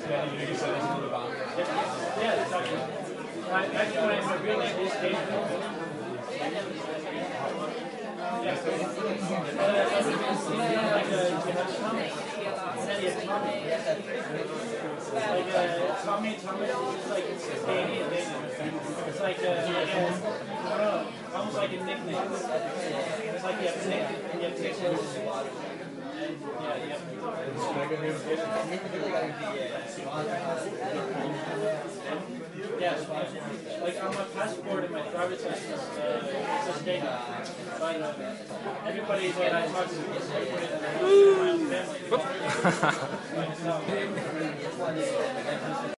Yeah, exactly. My real name is Dave. Yeah. Tommy, it's like it's Danny and Danny. It's like I don't know, almost like a nickname. It's like you have Nick and you have Nicholas. Yeah, like on my passport and my driver's license, it says Dana. But everybody that I talk to is my own family.